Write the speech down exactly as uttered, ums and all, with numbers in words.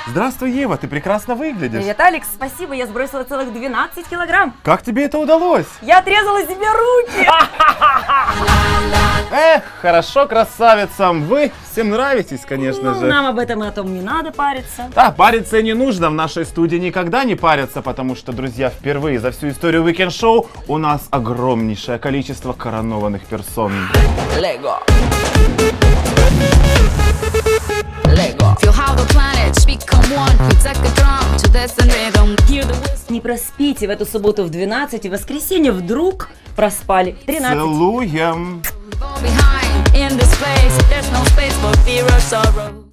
Здравствуй, Ева, ты прекрасно выглядишь. Привет, Алекс, спасибо, я сбросила целых двенадцать килограмм. Как тебе это удалось? Я отрезала себе руки. Эх, хорошо, красавицам, вы всем нравитесь, конечно ну, же. Нам об этом и о том не надо париться. Да, париться и не нужно, в нашей студии никогда не парятся, потому что, друзья, впервые за всю историю Weekend Show у нас огромнейшее количество коронованных персон. Lego. Lego. Feel how the planets become one. It's like a drum to this and rhythm. Hear the whistle. Не проспите в эту субботу в двенадцать и в воскресенье вдруг проспали в тринадцать. Целуем! Behind in this place, there's no space for fear or sorrow.